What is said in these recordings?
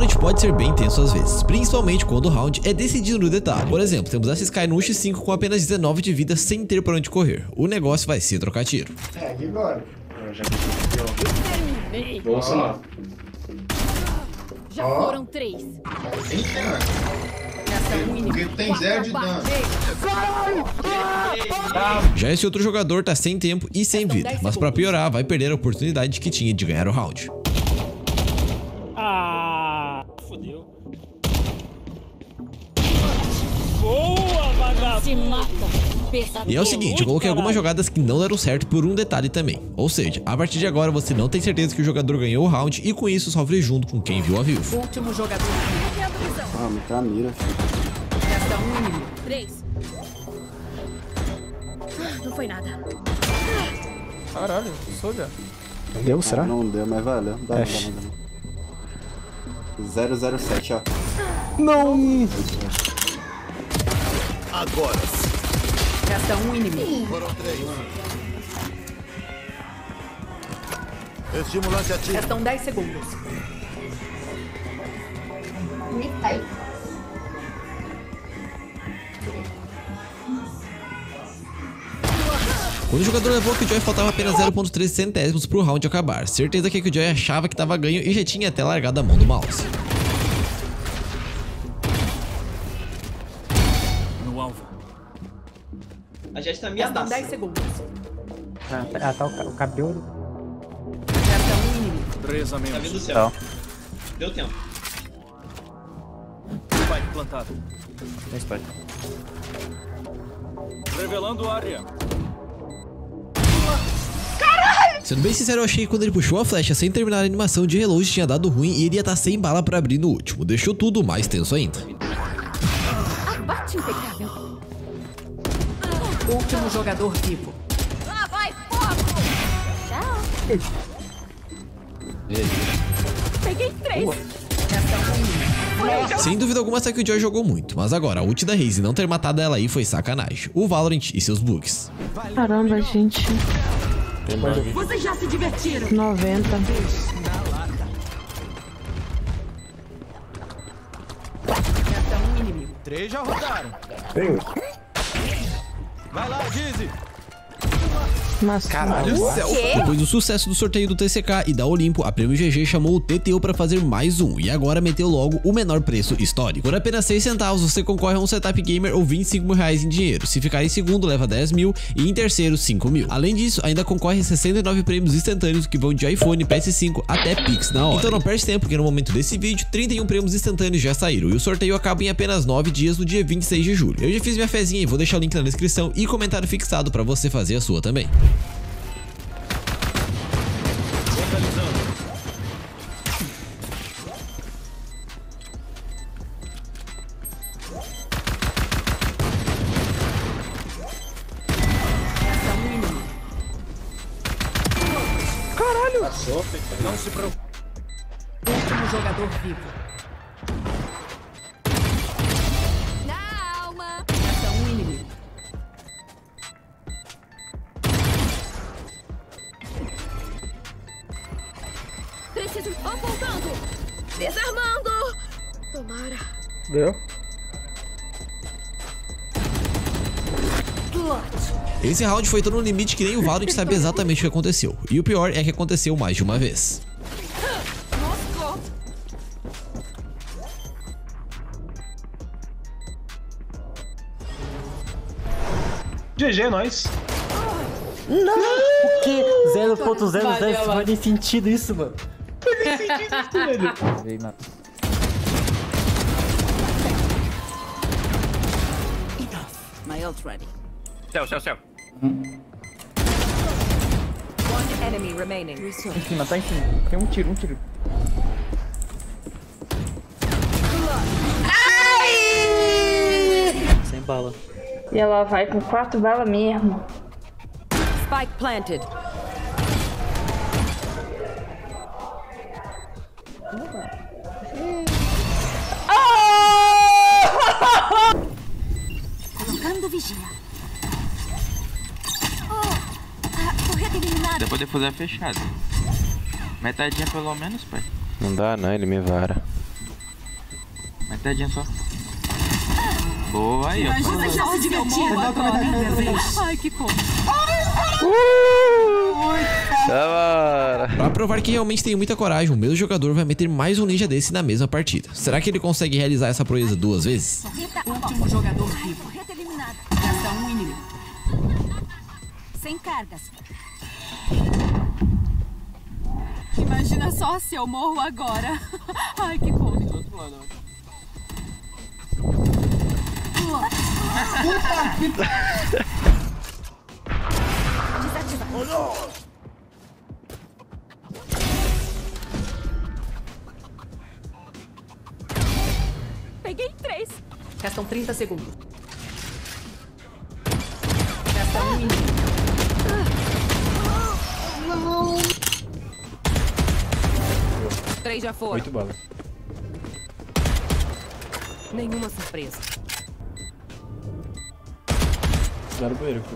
Valorant pode ser bem tenso às vezes, principalmente quando o round é decidido no detalhe. Por exemplo, temos essa Sky no 1x5 com apenas 19 de vida sem ter pra onde correr. O negócio vai ser trocar tiro. E agora? Nossa, mano. Já foram 3. Tem senhor. Porque tem 0 de dano. Já esse outro jogador tá sem tempo e sem vida, mas pra piorar, vai perder a oportunidade que tinha de ganhar o round. Ah, fodeu. Boa, vagabundo. Se mata. E é o seguinte, eu coloquei algumas jogadas que não deram certo por um detalhe também. Ou seja, a partir de agora você não tem certeza que o jogador ganhou o round e com isso sofre junto com quem viu a vivo. Último jogador. Ah, me tá a mira. Resta um inimigo. 3. Não foi nada. Caralho, Soldier. Deu, será? Não deu, mas valeu. Dá. 007, ó. Não! Agora. Resta um inimigo. Foram 3. Estimulante ativo. Restam 10 segundos. Quando o jogador levou a Killjoy, faltava apenas 0.3 centésimos pro round acabar. Certeza que a Killjoy achava que tava ganho e já tinha até largado a mão do mouse. No alvo. A Jet tá minha Restam 10 segundos. Tá o cabelo. Resta um inimigo. 3 a Tá menos. vindo do céu. Deu tempo. Spike plantado. Tem spike. Revelando área. Sendo bem sincero, eu achei que quando ele puxou a flecha sem terminar a animação de reload tinha dado ruim e ele ia estar sem bala pra abrir no último. Deixou tudo mais tenso ainda. Abate impecável. Último jogador vivo. Lá vai fogo. Tchau. Peguei 3. Resta um inimigo. Sem dúvida alguma, essa Killjoy jogou muito, mas agora, a ult da Raze não ter matado ela aí foi sacanagem. O Valorant e seus bugs. Caramba, gente. Vocês já se divertiram. 90. Resta um inimigo. 3 já rodaram. Tem. Vai lá, Dizzy. Mas Caralho, Depois do sucesso do sorteio do TCK e da Olimpo, a Prêmio GG chamou o TTO para fazer mais um e agora meteu logo o menor preço histórico. Por apenas 6 centavos você concorre a um setup gamer ou 25 mil reais em dinheiro. Se ficar em segundo, leva 10 mil e em terceiro, 5 mil. Além disso, ainda concorre a 69 prêmios instantâneos que vão de iPhone, PS5 até Pix na hora. Então não perde tempo, porque no momento desse vídeo, 31 prêmios instantâneos já saíram e o sorteio acaba em apenas 9 dias no dia 26 de julho. Eu já fiz minha fezinha e vou deixar o link na descrição e comentário fixado para você fazer a sua também. Resta um inimigo. Não se preocupe. Último jogador vivo. Na alma. Resta um inimigo. Preciso. Apontando. Desarmando. Tomara. Deu? Esse round foi tão no limite que nem o Valorant sabe exatamente o que aconteceu. E o pior é que aconteceu mais de uma vez. Moscou. GG, nós. Não! O quê? 0.00 faz nem sentido isso, mano. Faz nem sentido isso, velho. Vem, mano. My ult ready. Céu. One enemy remaining. Em cima, tá em cima. Tem um tiro. Sem bala. E ela vai com 4 balas mesmo. Spike planted. Colocando vigia. Corrida eliminada. Depois de fazer a fechada. Metadinha pelo menos, pai. Não dá não, ele me vara. Vai tadinha só. Boa aí, ó. Você já se divertiu agora, minha vez. Ai, que cor. Pra provar que realmente tem muita coragem, o mesmo jogador vai meter mais um ninja desse na mesma partida. Será que ele consegue realizar essa proeza 2 vezes? Último jogador vivo. Resta um inimigo. Sem cargas. Imagina só se eu morro agora. Ai, que cômico. Peguei 3. Restam 30 segundos. Resta um inimigo. Não. 3 já foram. 8 balas. Nenhuma surpresa. Lá no banheiro.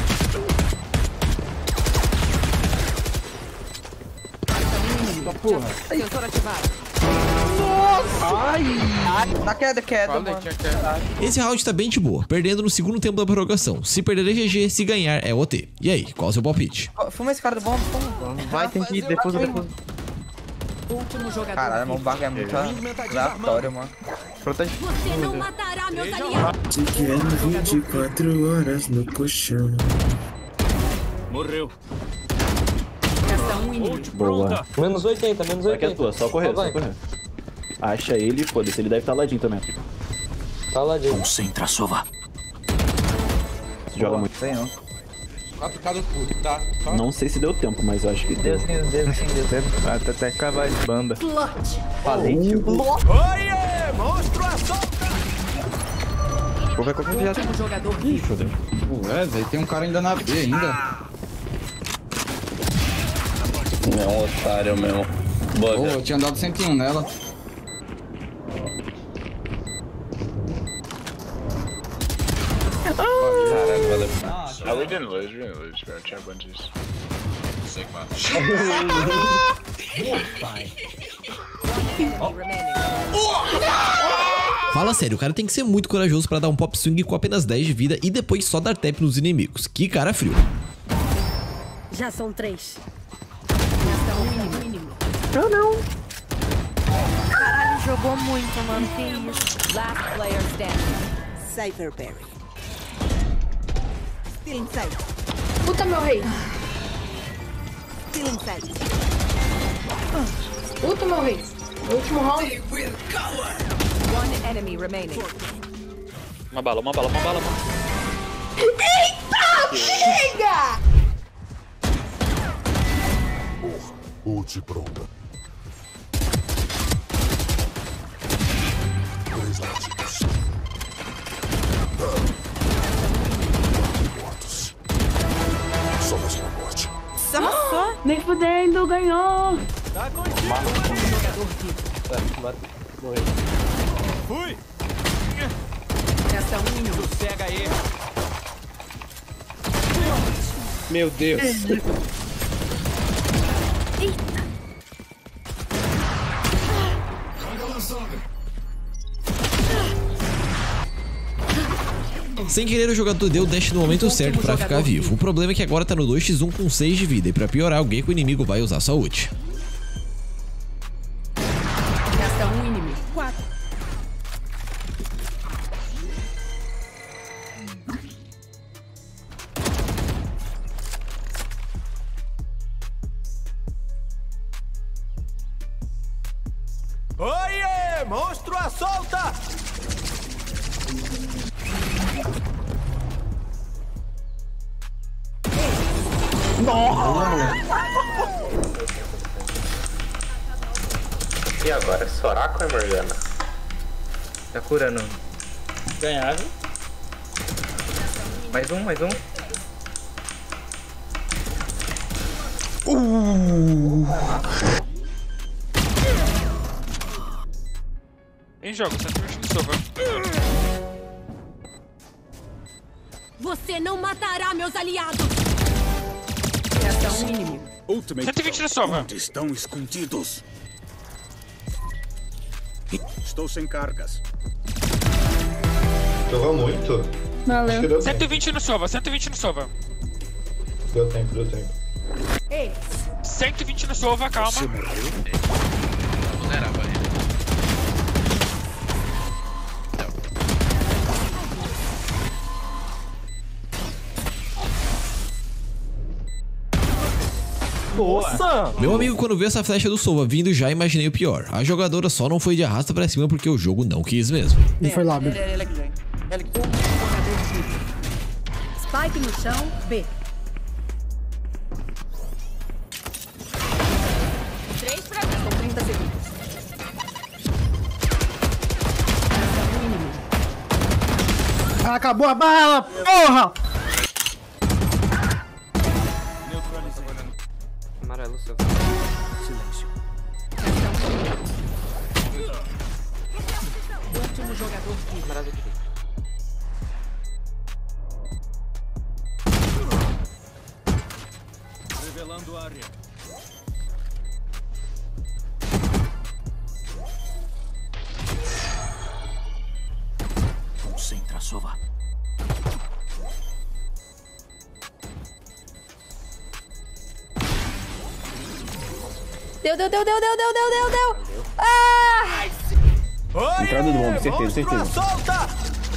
Porra. Sensor ativado. Nossa! Ai! Na queda, mano. Esse round tá bem de boa, perdendo no segundo tempo da prorrogação. Se perder é GG, se ganhar é OT. E aí, qual é o seu palpite? Fuma esse cara do bomba, fuma. Vai, tem que ir, depois. Último jogador. Caralho, meu bagulho é muito aleatório, mano. Protege. Você não matará meus aliados. Te quero 24 horas no colchão. Morreu. Resta um inimigo. Boa. Menos 80, menos 80. Aqui é tua, só correr, só correr. Acha ele, foda-se, ele deve estar ladinho também. Tá ladinho. Concentra, sova. Joga muito. Tem, ó. 4K do tá? Não sei se deu tempo, mas eu acho que deu. Deus. Até cavar de banda. Falei, tio. Oiê, monstro assalta! Vou ver como já tem. Último jogador vivo. Velho, tem um cara ainda na B ainda. É um otário mesmo. Boa, eu tinha dado 101 nela. Caralho, valeu. Ah, we didn't lose, bro. Tinha bunches. Sick, mano. Fala sério, o cara tem que ser muito corajoso pra dar um pop swing com apenas 10 de vida e depois só dar tap nos inimigos. Que cara frio. Já são 3. Resta um inimigo. Não. Caralho, jogou muito, mano. Que isso? Last player standing. Cypherberry. Still inside. Puta, meu rei. Still inside. Puta, meu rei. Último round. One enemy remaining. Uma bala, mano. Eita! Chega! Ult pronta. 3 latinhos. Mortos. Só mais uma morte. Nem fudendo, ganhou! Tá contigo, Jogador vivo. Morreu. Fui! Resta um inimigo. Sossega aí. Meu Deus. Sem querer, o jogador deu o dash no momento certo pra ficar vivo. O problema é que agora tá no 2x1 com 6 de vida. E pra piorar, o Gecko inimigo vai usar sua ult. Resta um inimigo. 4. Oiê, monstro assalta! E agora, Soraka ou Morgana? Tá curando. Ganhava. Mais um. Em jogo, você tá mexendo no sofá. Você não matará meus aliados. Resta um inimigo. Ultimate. 120 no sofá. Onde estão escondidos? Estou sem cargas. Jogou muito. Valeu. Deu 120 no Sova, 120 no Sova. Deu tempo, deu tempo. Ei. 120 no Sova, calma. Vulnerável ali. Nossa! Meu amigo, quando viu essa flecha do Sova vindo, já imaginei o pior. A jogadora só não foi de arrasta pra cima porque o jogo não quis mesmo. Ele foi lá, Spike no chão, B. 3 pra cá. Com 30 segundos. Acabou a bala, porra! Amarelo, seu. Silêncio. Último jogador de Amarelo aqui. Revelando área. Concentra, Sova. Deu. Ah! Entrada do bomb, certeza. Resta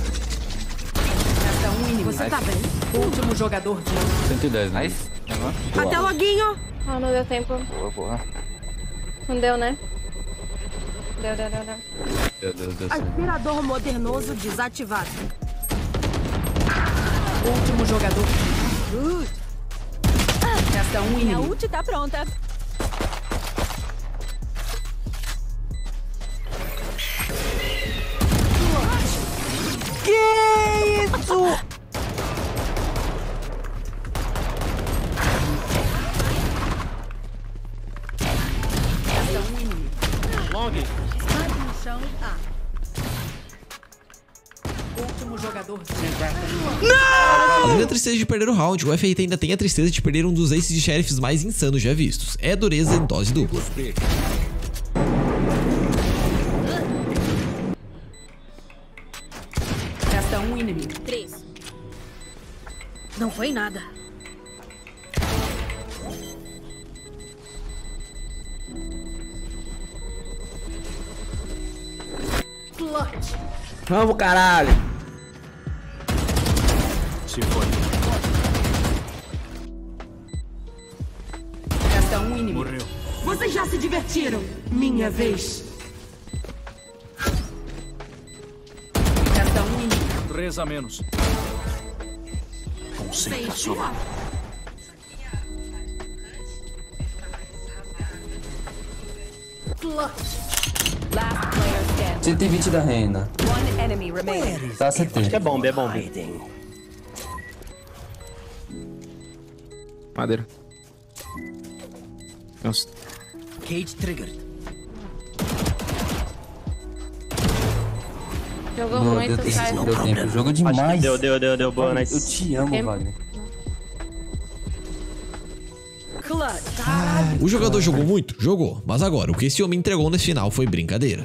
um inimigo. Você tá bem? Último jogador de 110, né? Nice. Até loguinho. Ah, não deu tempo. Boa. Não deu, né? Deu. Meu Deus do céu. Aspirador modernoso desativado. Último jogador. Resta um inimigo. A ult tá pronta. Que isso? Resta um inimigo. Long. Spike no chão, A. Último jogador de Além da tristeza de perder o round, o FRT ainda tem a tristeza de perder um dos aces de sheriffs mais insanos já vistos. É dureza em dose dupla. Resta um inimigo. 3. Não foi nada. Clutch. Vamos, caralho! Se foi. Resta um inimigo. Morreu. Vocês já se divertiram? Minha vez. Resta um inimigo. 3 a menos. Concentra, Sova. Clutch. Last player standing. 120 da Reina. One enemy remaining. Tá 70. Acho que é bomba, é bomba. Madeira. Nossa. Cage triggered. Jogou Não, muito, deu sai. tempo, deu tempo. Jogo demais. Deu. Boa, Eu te amo, Wagner. Clutch. O jogador jogou muito? Jogou. Mas agora, o que esse homem entregou nesse final foi brincadeira.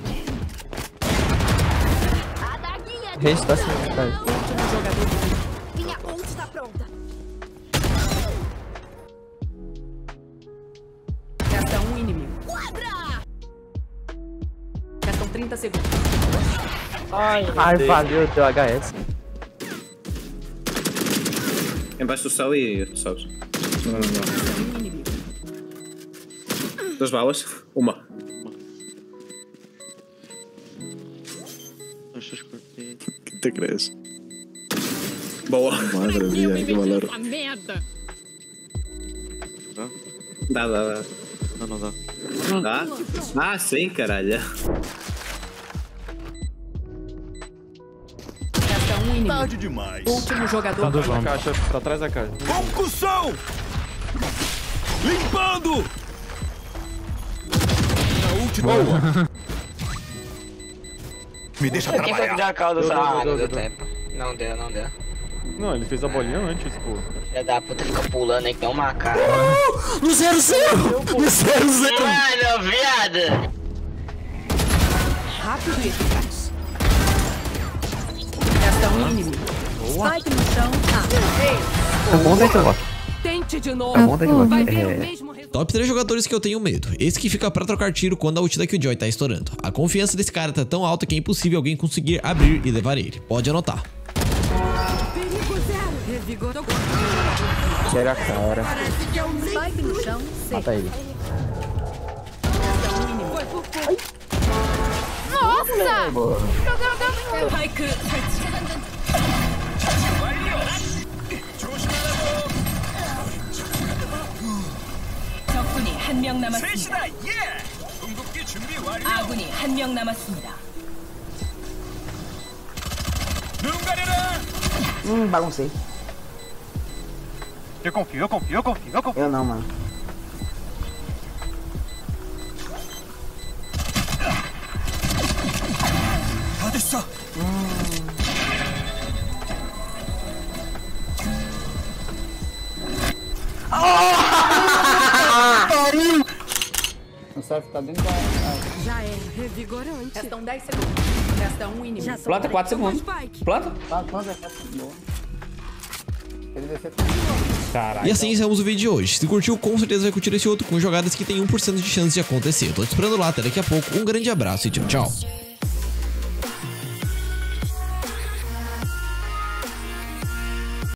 Reis tá assim, Último jogador de Minha ult tá pronta. Resta um inimigo. Restam 30 segundos. Ai, valeu, teu HS. Embaixo do céu e tu sabes. Um inimigo. 2 balas. Uma. Que te crees? Boa. Madre mía, qué valor. Merda. Dá. Não dá. Dá? Ah, sim, caralho. Resta um inimigo. Tarde demais. Último jogador. Tá caixa, tá atrás da caixa. Concussão! Limpando! Na última. Boa! Me deixa Quem foi que trabalhar. deu a cauda dessa área? Deu Deu tempo. Não deu. Não, ele fez a bolinha antes, pô. Filha da puta fica pulando aí que nem um macaco. No 0-0! No 0-0! Mano, viado! rápido e eficaz. Resta um inimigo. Boa. Spike no chão. É bom deadlock. Tente de novo. É bom deadlock. Vai ver o mesmo resultado. Top 3 jogadores que eu tenho medo. Esse que fica pra trocar tiro quando a ult da Killjoy tá estourando. A confiança desse cara tá tão alta que é impossível alguém conseguir abrir e levar ele. Pode anotar. Perigo zero. Revigorou. Tira a cara. Spike no chão. Mata ele. Nossa! Boa. Spike 설치. 적군이 한 명 남았습니다. 아군이 한 명 남았습니다. Baguncei. Eu confio. Eu não, mano. 어딨어? O Seth tá dentro da... Já é revigorante. Restam 10 segundos. Resta um inimigo. Planta 4 segundos. Planta? Planta. Caraca. E assim encerramos o vídeo de hoje. Se curtiu, com certeza vai curtir esse outro com jogadas que tem 1% de chance de acontecer. Tô te esperando lá, até daqui a pouco. Um grande abraço e tchau, tchau.